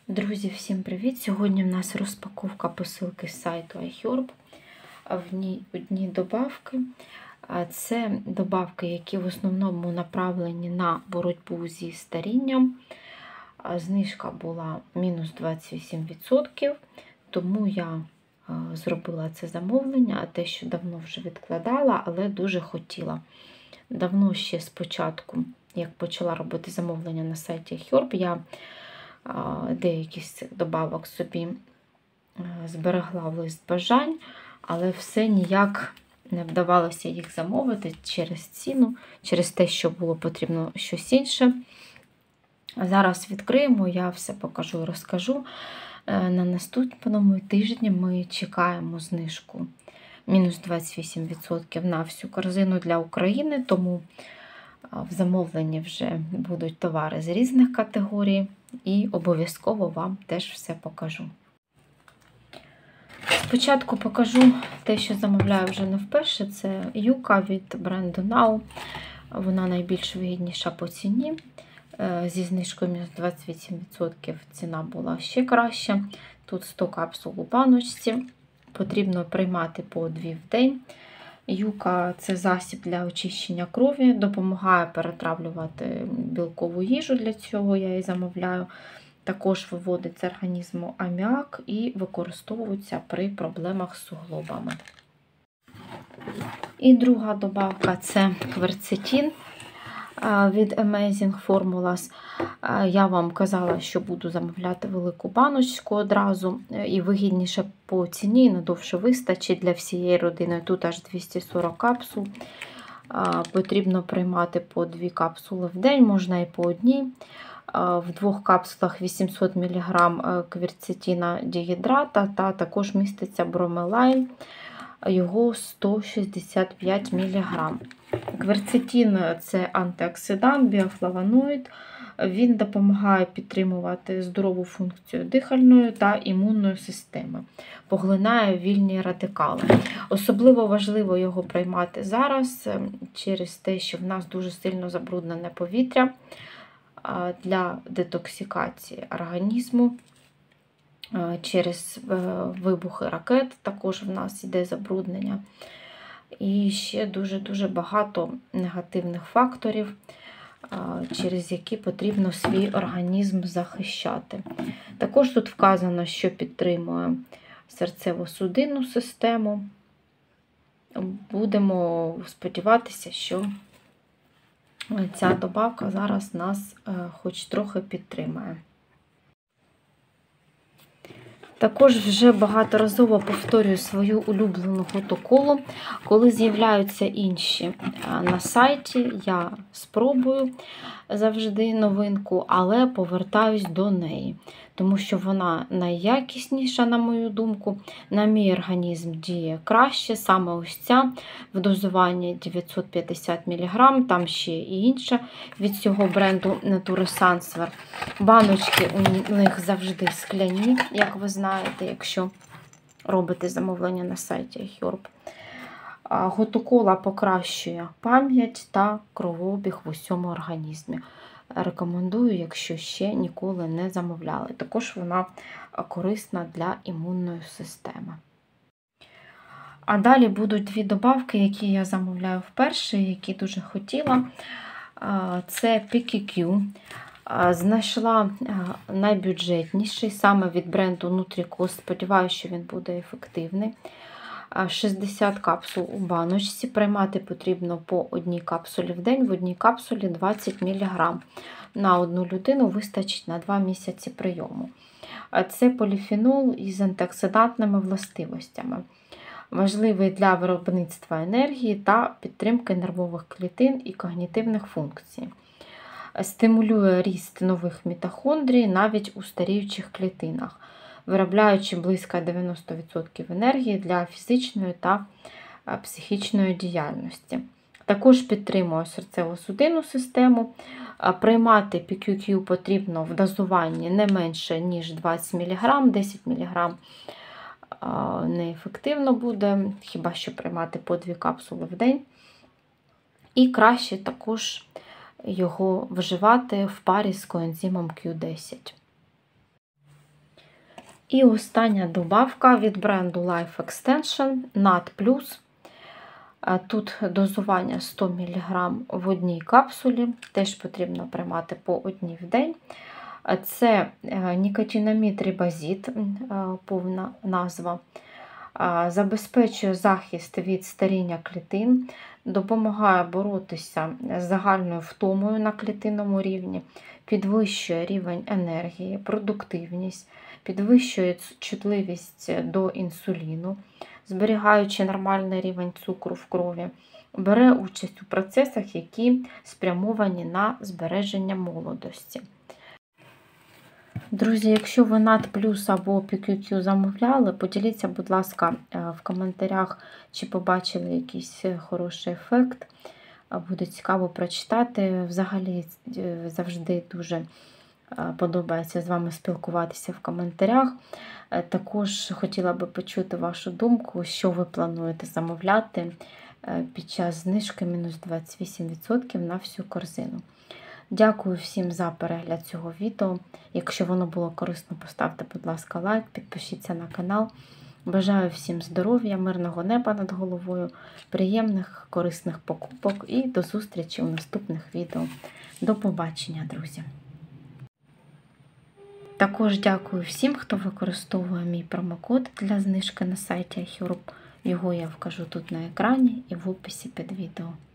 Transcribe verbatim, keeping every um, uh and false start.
Друзі, всім привіт! Сьогодні в нас розпаковка посилки з сайту iHerb. В ній одні добавки. Це добавки, які в основному направлені на боротьбу зі старінням. Знижка була мінус двадцять вісім відсотків, тому я зробила це замовлення, а те, що давно вже відкладала, але дуже хотіла. Давно ще спочатку, як почала робити замовлення на сайті iHerb, я деякі з цих добавок собі зберегла в лист бажань, але все ніяк не вдавалося їх замовити через ціну, через те, що було потрібно щось інше. Зараз відкриємо, я все покажу і розкажу. На наступному тижні ми чекаємо знижку мінус двадцять вісім відсотків на всю корзину для України, тому в замовленні вже будуть товари з різних категорій. І обов'язково вам теж все покажу. Спочатку покажу те, що замовляю вже не вперше. Це юка від бренду Now. Вона найбільш вигідніша по ціні. Зі знижкою мінус двадцять вісім відсотків ціна була ще краща. Тут сто капсул у баночці. Потрібно приймати по дві в день. Юка – це засіб для очищення крові, допомагає перетравлювати білкову їжу, для цього я її замовляю. Також виводить з організму аміак і використовується при проблемах з суглобами. І друга добавка – це кверцетин від Amazing Formulas. Я вам казала, що буду замовляти велику баночку одразу, і вигідніше по ціні, і надовше вистачить для всієї родини. Тут аж двісті сорок капсул. Потрібно приймати по дві капсули в день, можна і по одній. В двох капсулах вісімсот міліграм кверцетина дігідрата, та також міститься бромелайн, його сто шістдесят п'ять міліграм. Кверцетин – це антиоксидант, біофлавоноїд. Він допомагає підтримувати здорову функцію дихальної та імунної системи. Поглинає вільні радикали. Особливо важливо його приймати зараз через те, що в нас дуже сильно забруднене повітря. Для детоксикації організму через вибухи ракет також в нас йде забруднення. І ще дуже-дуже багато негативних факторів, через які потрібно свій організм захищати. Також тут вказано, що підтримує серцево-судинну систему. Будемо сподіватися, що ця добавка зараз нас хоч трохи підтримає. Також вже багаторазово повторюю свою улюблену фотоколу. Коли з'являються інші на сайті, я спробую завжди новинку, але повертаюсь до неї. Тому що вона найякісніша, на мою думку, на мій організм діє краще. Саме ось ця в дозуванні дев'ятсот п'ятдесят міліграм, там ще і інша від цього бренду Nature Sanswear. Баночки у них завжди скляні, як ви знаєте, якщо робите замовлення на сайті iHerb. Готокола покращує пам'ять та кровообіг в усьому організмі. Рекомендую, якщо ще ніколи не замовляли. Також вона корисна для імунної системи. А далі будуть дві добавки, які я замовляю вперше, які дуже хотіла. Це пі кей кью. Знайшла найбюджетніший, саме від бренду Nutri-Cost. Сподіваюся, що він буде ефективний. шістдесят капсул у баночці. Приймати потрібно по одній капсулі в день. В одній капсулі двадцять міліграм. На одну людину вистачить на два місяці прийому. Це поліфенол із антиоксидантними властивостями. Важливий для виробництва енергії та підтримки нервових клітин і когнітивних функцій. Стимулює ріст нових мітохондрій навіть у старіючих клітинах, виробляючи близько дев'яносто відсотків енергії для фізичної та психічної діяльності. Також підтримує серцево-судинну систему. Приймати пі кей кью потрібно в дозуванні не менше, ніж двадцять міліграм, десять міліграм неефективно буде, хіба що приймати по дві капсули в день. І краще також його вживати в парі з коензимом кью десять. І остання добавка від бренду Life Extension нат плюс. Тут дозування сто міліграм в одній капсулі, теж потрібно приймати по одній в день. Це нікотинамід рибозит, повна назва. Забезпечує захист від старіння клітин, допомагає боротися з загальною втомою на клітинному рівні, підвищує рівень енергії, продуктивність, підвищує чутливість до інсуліну, зберігаючи нормальний рівень цукру в крові, бере участь у процесах, які спрямовані на збереження молодості. Друзі, якщо ви нат плюс або пі кю кю замовляли, поділіться, будь ласка, в коментарях, чи побачили якийсь хороший ефект. Буде цікаво прочитати. Взагалі, завжди дуже подобається з вами спілкуватися в коментарях. Також хотіла би почути вашу думку, що ви плануєте замовляти під час знижки мінус двадцять вісім відсотків на всю корзину. Дякую всім за перегляд цього відео. Якщо воно було корисно, поставте, будь ласка, лайк, підпишіться на канал. Бажаю всім здоров'я, мирного неба над головою, приємних, корисних покупок і до зустрічі у наступних відео. До побачення, друзі! Також дякую всім, хто використовує мій промокод для знижки на сайті iHerb. Його я вкажу тут на екрані і в описі під відео.